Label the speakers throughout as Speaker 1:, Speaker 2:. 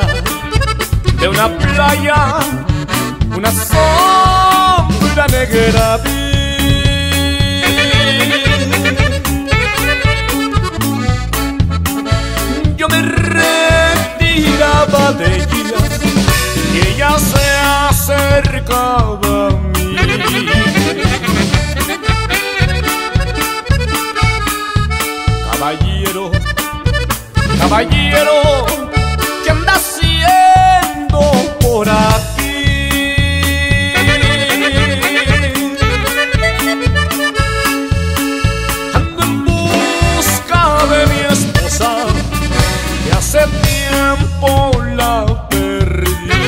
Speaker 1: de una playa, una sombra negra vi. Yo me retiraba de ella y ella se acercaba a mí. Caballero, caballero, ¿qué anda haciendo por aquí? Ando en busca de mi esposa, que hace tiempo la perdí.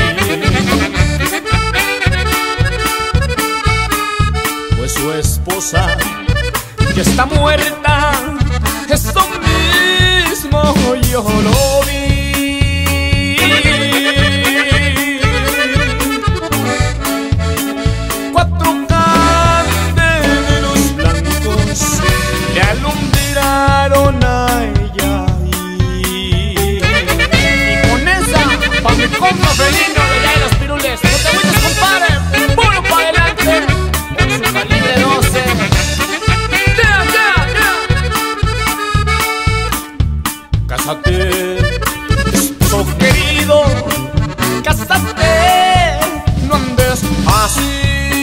Speaker 1: Pues su esposa ya está muerta, eso mismo yo lo vi. Cuatro candelos blancos le alumbraron a ella y con esa pa' mi compa felino de allá de los pirules. No te agüites, compadre, puro pa' adelante con su calibre 12. Cásate, esposo querido, cásate, no andes así.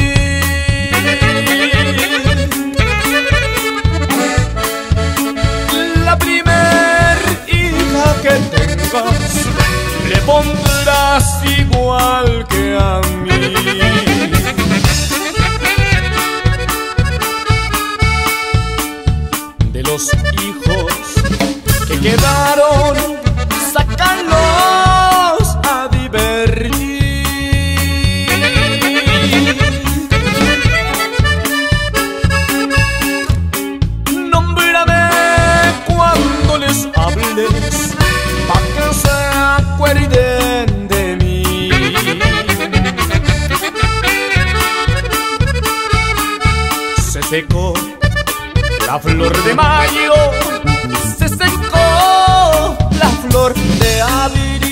Speaker 1: La primer hija que tengas le pondrás igual que a mí. De los hijos que quedaron, sácalos a divertir. Nómbrame cuando les hables, pa' que se acuerden de mí. Se secó la flor de mayo, se secó la flor de abril.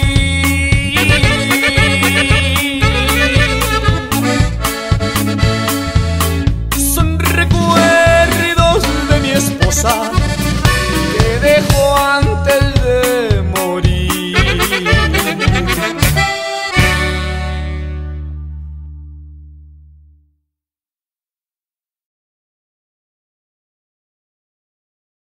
Speaker 1: Son recuerdos de mi esposa que dejó antes de morir.